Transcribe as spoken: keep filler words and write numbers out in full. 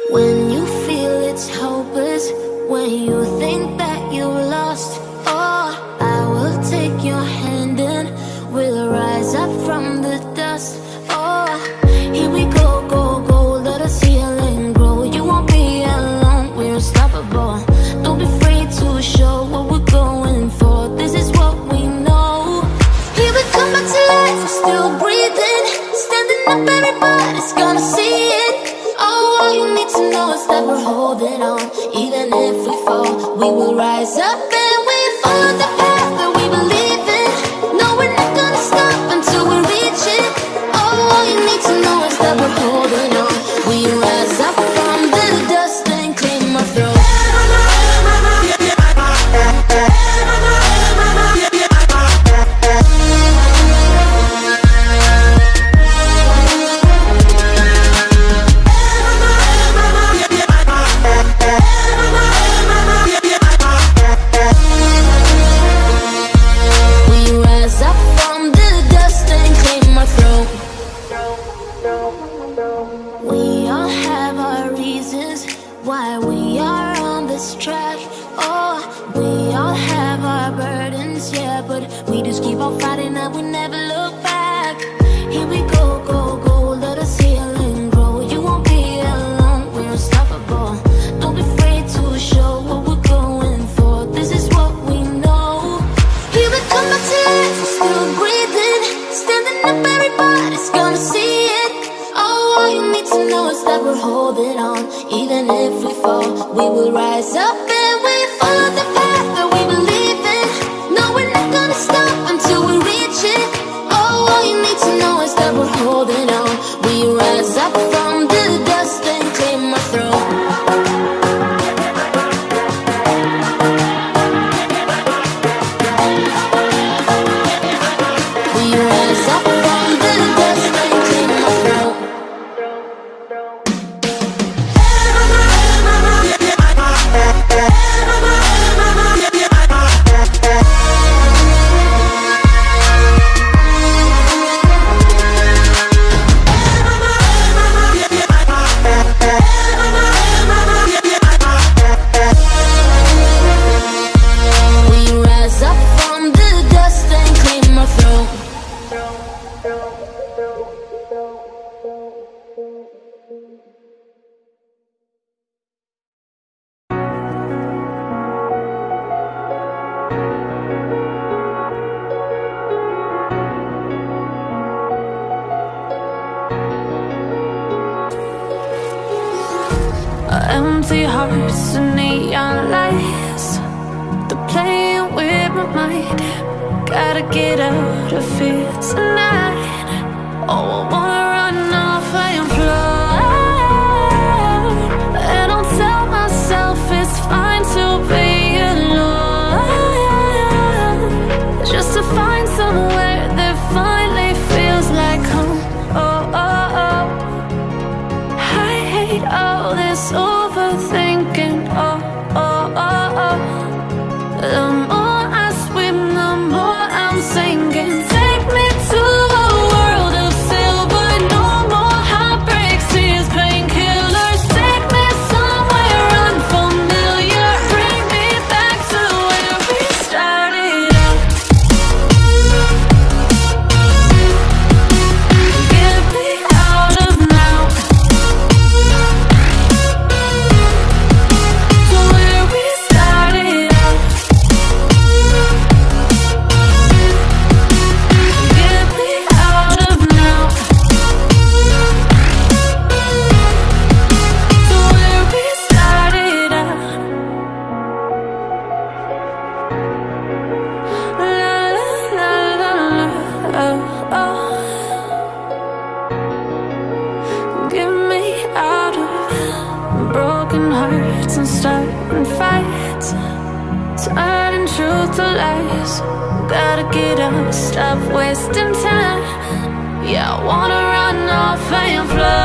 When you feel it's hopeless, when you think that you lost, oh, I will take your hand and we'll rise up from the dust. Oh, here we go, go, go, let us heal and grow. You won't be alone, we're unstoppable. Don't be afraid to show what we're going for. This is what we know. Here we come back to life, we're still breathing. Standing up, everybody's gonna see it. Oh, all you need to know is that we're holding on. Even if we fall, we will rise up and we follow the path that we believe in. No, we're not gonna stop until we reach it. Oh, all you need to know is that we're holding on. We rise up from the dust and claim our throne. We all have our reasons why we are on this track. Oh, we all have our burdens, yeah, but we just keep on fighting and we never look back. Here we go, go, go, let us heal and grow. You won't be alone, we're unstoppable. Don't be afraid to show what we're going for. This is what we know. Here we come back to life, we're still breathing. Standing up, everybody's gonna see it. Oh, all you need to know is that we're holding on. Even if we fall, we will rise up and we follow the path that we believe in. No, we're not gonna stop until we reach it. Oh, all you need to know is that we're holding on. We rise up from the dust and claim our throne. We rise up from the dust and claim our throne. Empty hearts and neon lights, they're playing with my mind. Gotta get out of here tonight. Oh, I wanna run off and fly. And I'll tell myself it's fine to be alone, just to find somewhere that finally feels like home. Oh, oh, oh. I hate all this overthinking. Oh, oh, oh, oh. The more I swim, the more I'm sinking. Take me to a world of silver. No more heartbreaks, tears, painkillers. Take me somewhere unfamiliar. Bring me back to where we started out. Get me out of now, to where we started out. Get me out of now, to where we started out. La la la la la, oh, oh. Get me out of broken hearts and starting fights, turning truth to lies. Gotta get up, stop wasting time. Yeah, I wanna run off and fly.